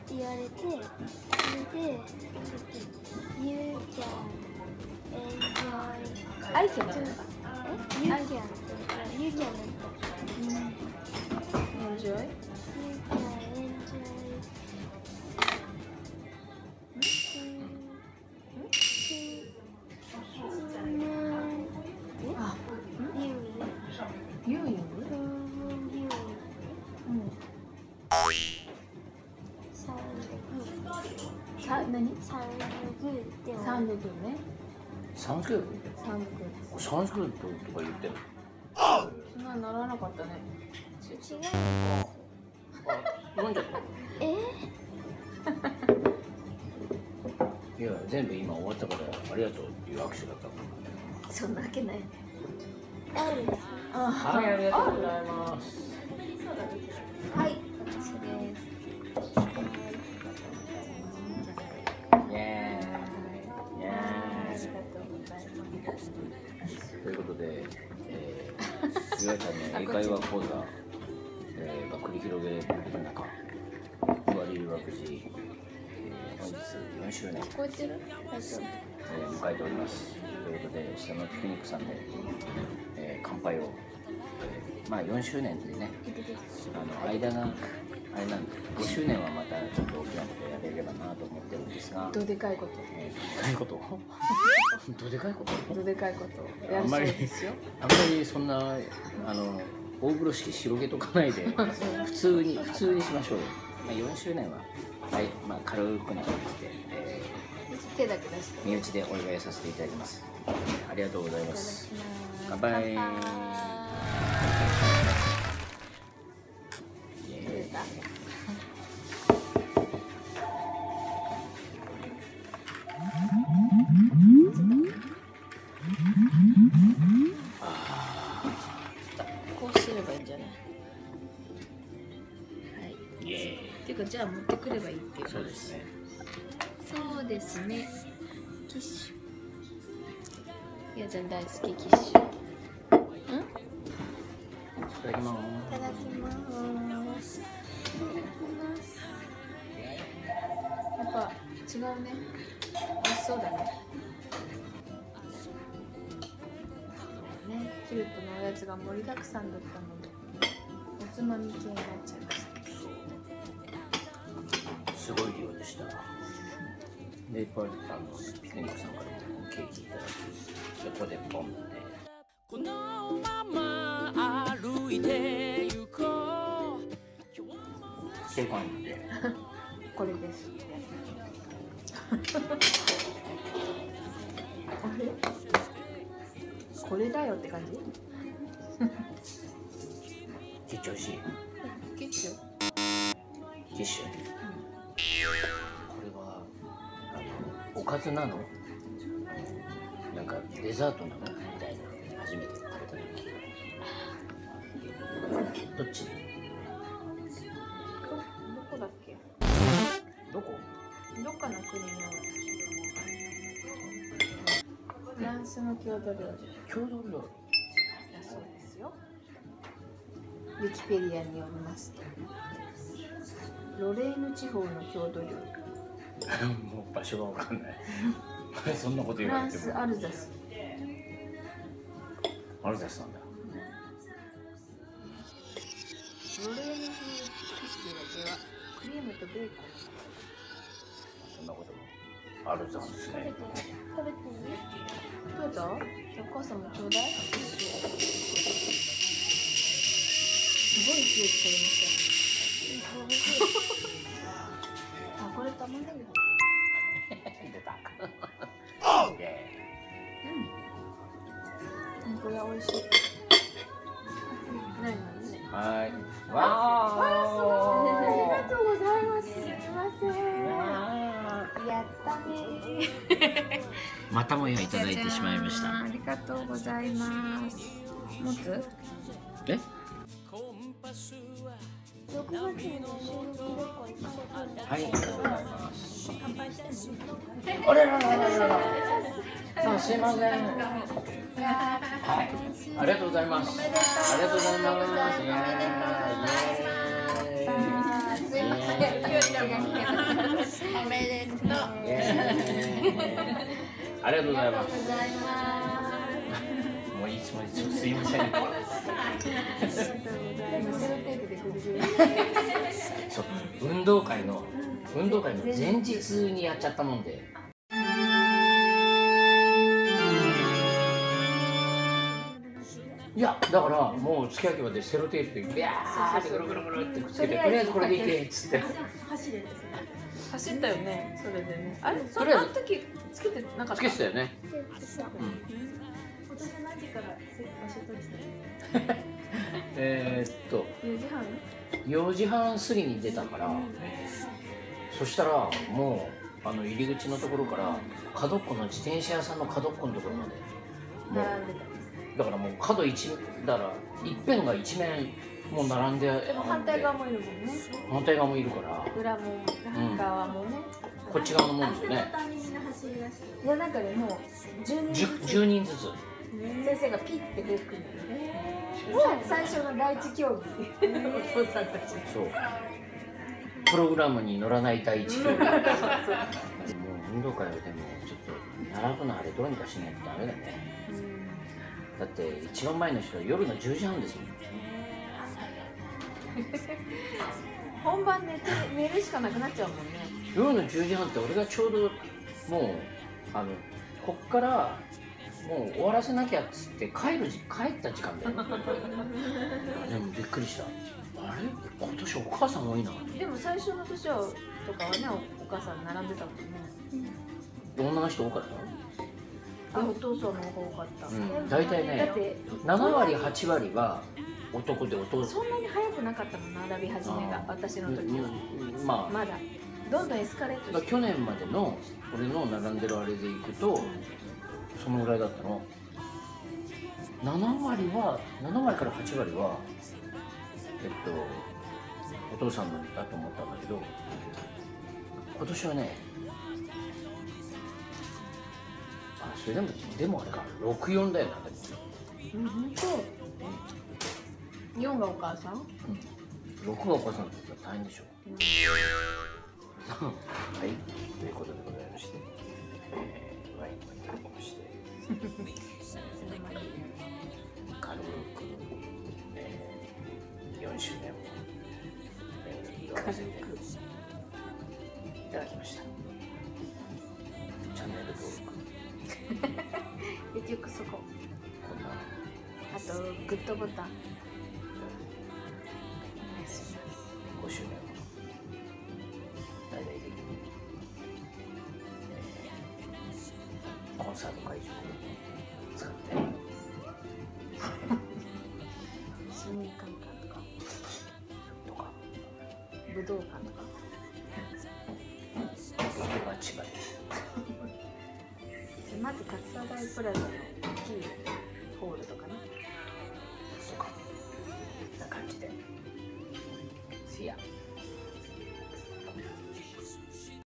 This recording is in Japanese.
言われて、それでYou can enjoy I can You can You can enjoy viewing 何サウンドグッドサウンドグッねサンスクールサウンドグッサンスクールとか言ってる。 そんな習わなかったね違う飲んじゃった。いや全部今終わったからありがとうっていう握手だった。 そんなわけないはい、ありがとうございます。 はい私ですイエーイイエありーイ。 がとうございますということで、ゆあちゃんの英会話講座、繰り広げる中、ふわり留学時、本日4周年、 聞こえてる？大丈迎えております。ということで、下のピクニックさんで、乾杯を、まあ4周年でね、間があれなんで、5周年はまたちょっと大きなことやれればなと思ってるんですが、 夫どでかいことどでかいことどでかいことどでかいことやるそうですよあんまりそんな大風呂敷広げとかないで普通にしましょうよ。まあ、4周年は、はい、まあ、軽くなって、 手だけ出して身内でお祝いさせていただきます。ありがとうございます。乾乾杯。 こうすればいいんじゃない？はい。 イエーイ。 てかじゃあ持ってくればいいっていう。 そうですね。 そうですね。キッシュ。いやちゃん大好きキッシュ。 いただきます。 いただきますやっぱ違うね。美味しそうだね。ね、キルトのおやつが盛りだくさんだったので、おつまみ系になっちゃいました。 すごい量でした。で、パーピクニックさんからもケーキいただき、そこでポンって。 このまま歩いて行こう。 ケーキパンで。 これです。あれ？これだよって感じ？ キッチュ美味しい。 キッシュ？ キッシュ。これはおかずなの？なんかデザートなのみたいな。初めて食べた時。どっち？ どこだっけ？ どこ？ どっかの国のフランスの郷土料理だ郷土料理。 そうですよ。ウィキペディアによりますと、ロレーヌ地方の郷土料理。 もう場所がわかんない。そんなことフランス言われても。 アルザス。 アルザスなんだ。 ロレーヌ風キッシュだけはクリームとベーコン。 そんなこともあるざんですね。 食べていい？ どうぞ。お母さんもちょうだい。すごい勢いで取れましたね。あ、これ玉ねぎ入ってる。 出た。イエこれは美味しい。何ーイ。はい。 あわりがとうございます。すみません。 ー。 やったね。 またもやいただいてしまいました。 ありがとうございます。持つ？ え？ 6月に収録どこ行かせてる？ はい、ありがとうございます。 乾杯してもあれらららららら。さあ、すいません。はい、ありがとうございます。ありがとうございます。 すみません。勢いが来てます。 おめでとう。 ありがとうございます。 ございまもういつもすいません。 す。今セロテープでぐるぐる。 そう、運動会の前日にやっちゃったもんで。いや、だからもう付け焼き場でセロテープでビャーってぐるぐるぐるってくっつけて、とりあえずこれでいけっつって。 走ったよね、それでね。あれ、 とりあえずあの時つけてなかった。 つけてたよね。 そううん。 私何時から場所取りして 4 4時半。 4時半過ぎに出たから、そしたらもう入り口のところから角っこの自転車屋さんの角っこのところまでも並んでた。 うだからもう角一だから一辺が一面もう並んで、 でも反対側もいるもんね。 反対側もいるから裏も側もね。 こっち側のもんですよね。 いや、なんかね、もう10人ずつ 10人ずつ。 先生がピッて出てくるんだよね。最初の第一競技。お父さんたち。 そうプログラムに乗らない第一競技。もう運動会はでもちょっと並ぶのあれどうにかしないとダメだね。だって一番前の人は夜の10時半ですもん。 本番寝るしかなくなっちゃうもんね。 夜の10時半って俺がちょうどもうこっからもう終わらせなきゃっつって帰った時間だよ。でもびっくりした。あれ今年お母さん多いな。 でも最初の年はとかはね、お母さん並んでたもんね。 女の人多かったの？ あ、お父さんの方が多かった。 大体だっねて 7割8割は男でお父さん。 そんなに早くなかったもん、並び始めが私の時は。 まあまだどんどんエスカレートして。 去年までの俺の並んでるあれでいくとそのぐらいだったの。7割から8割はお父さんのだと思ったんだけど、今年はね、それでもあれか64だよな。 本当。4がお母さん。 6がお母さんだったら大変でしょ。はい、ということでございまして、ワインをいただきまして、軽く、4周年を、祝わせていただきました。チャンネル登録、 結局そこ。 こんなあとグッドボタン。お願いします。 5周年を大々的に、コンサート会場を使って市民館とか武道館とか。 千葉です。 まず勝田台プラザのキー